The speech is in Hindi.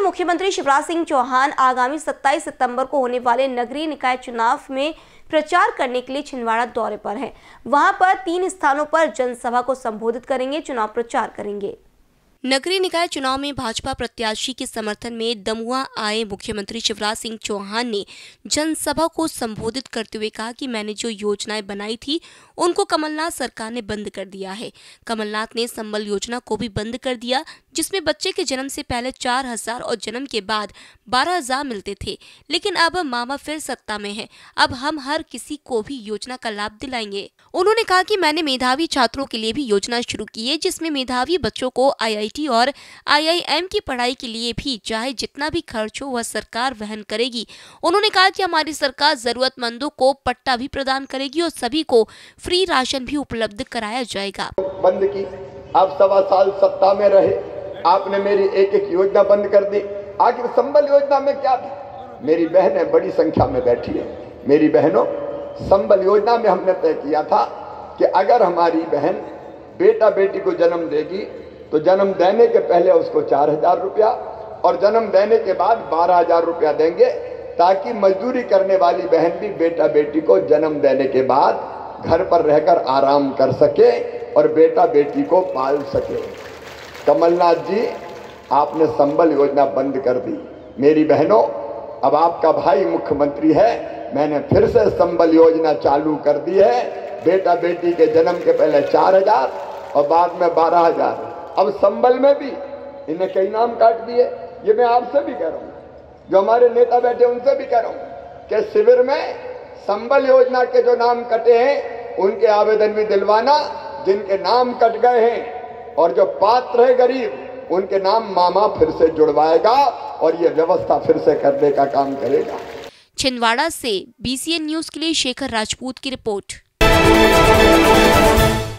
मुख्यमंत्री शिवराज सिंह चौहान आगामी 27 सितंबर को होने वाले नगरीय निकाय चुनाव में प्रचार करने के लिए छिंदवाड़ा दौरे पर हैं। वहां पर 3 स्थानों पर जनसभा को संबोधित करेंगे, चुनाव प्रचार करेंगे। नगरीय निकाय चुनाव में भाजपा प्रत्याशी के समर्थन में दमुआ आए मुख्यमंत्री शिवराज सिंह चौहान ने जनसभा को संबोधित करते हुए कहा कि मैंने जो योजनाएं बनाई थी उनको कमलनाथ सरकार ने बंद कर दिया है। कमलनाथ ने संबल योजना को भी बंद कर दिया, जिसमें बच्चे के जन्म से पहले 4,000 और जन्म के बाद 12,000 मिलते थे। लेकिन अब मामा फिर सत्ता में है, अब हम हर किसी को भी योजना का लाभ दिलाएंगे। उन्होंने कहा कि मैंने मेधावी छात्रों के लिए भी योजना शुरू की है, जिसमें मेधावी बच्चों को IIT और IIM की पढ़ाई के लिए भी चाहे जितना भी खर्च हो वह सरकार वहन करेगी। उन्होंने कहा कि हमारी सरकार जरूरतमंदों को पट्टा भी प्रदान करेगी और सभी को फ्री राशन भी उपलब्ध कराया जाएगा। बंद की, आप 1.25 साल सत्ता में रहे, आपने मेरी एक योजना बंद कर दी। आखिर संबल योजना में क्या था? मेरी बहनें बड़ी संख्या में बैठी है। मेरी बहनों, संबल योजना में हमने तय किया था कि अगर हमारी बहन बेटा बेटी को जन्म देगी तो जन्म देने के पहले उसको 4,000 रुपया और जन्म देने के बाद 12,000 रुपया देंगे, ताकि मजदूरी करने वाली बहन भी बेटा बेटी को जन्म देने के बाद घर पर रहकर आराम कर सके और बेटा बेटी को पाल सके। कमलनाथ जी, आपने संबल योजना बंद कर दी। मेरी बहनों, अब आपका भाई मुख्यमंत्री है, मैंने फिर से संबल योजना चालू कर दी है। बेटा बेटी के जन्म के पहले 4,000 और बाद में 12,000। अब संबल में भी इन्हें कई नाम काट दिए। ये मैं आपसे भी कह रहा हूँ, जो हमारे नेता बैठे उनसे भी कह रहा हूँ कि शिविर में संबल योजना के जो नाम कटे हैं उनके आवेदन भी दिलवाना। जिनके नाम कट गए हैं और जो पात्र है गरीब, उनके नाम मामा फिर से जुड़वाएगा और ये व्यवस्था फिर से करने का काम करेगा। छिंदवाड़ा से BCN न्यूज के लिए शेखर राजपूत की रिपोर्ट।